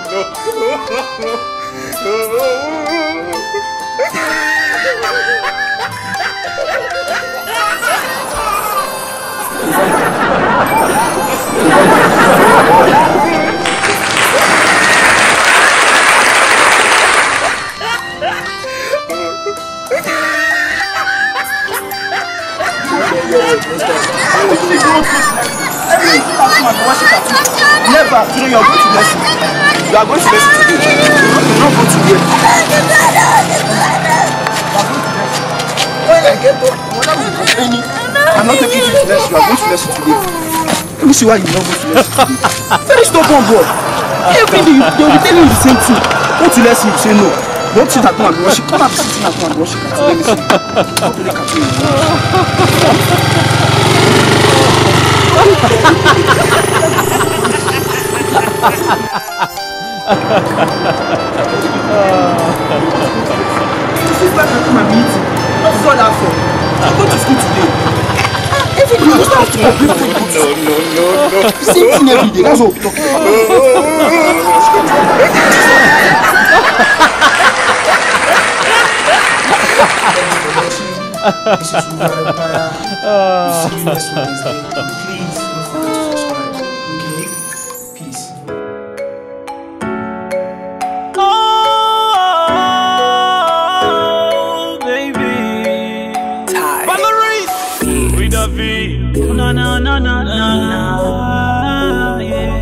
Never. Today you are going to lesson. You are going to lesson today. You are not going to wait. When I get up, I'm not taking you to lesson. You are going to lesson today. Let me see why you are not going to lesson today. Very stubborn boy. Every day they will be telling you the same thing. Go to lesson, you say no. Don't sit at home and worship. Come and be sitting at home and worship. Let me see. How do they catch you? This is why I come and meet you. What is all that for? I'm going to school today. Every day you start to complain for you. No. Same thing every day. That's what we're talking about. This is Rural Empire. We'll see you next Wednesday. Please don't forget to subscribe. Okay? Peace. Oh, baby. Valerie. With a V. No. Yeah.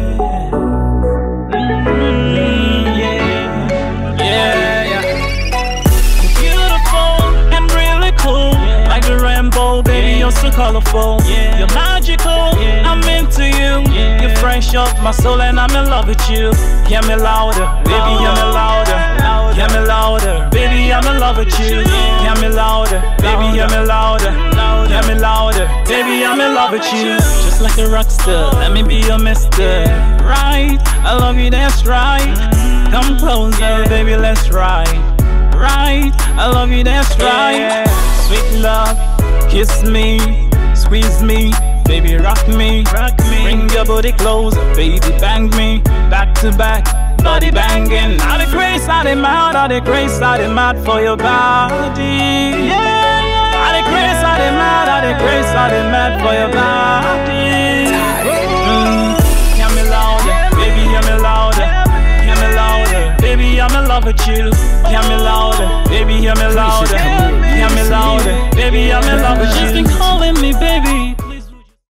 Baby, you're so colorful, you're magical, I'm into you, you fresh up my soul and I'm in love with you. Hear me louder, baby, hear me louder, hear me louder, baby, I'm in love with you. Hear me louder, baby, hear me louder, hear me louder, baby, I'm in love with you. Just like a rock star, let me be your mister. Right, I love you, that's right. Come closer, baby, let's ride. Right, I love you, that's right. Sweet love, kiss me, squeeze me, baby rock me, bring your body closer, baby bang me, back to back, body banging. All the grace, all the mad, all the grace, all the mad for your body. Yeah. All the grace, all the mad, all the grace, all the mad for your body. Hear me louder, baby, hear me louder, hear me louder, baby, I'm in love with you. Hear me louder, baby, hear me louder, hear me louder, baby, I'm in love with you. Just been calling me, baby.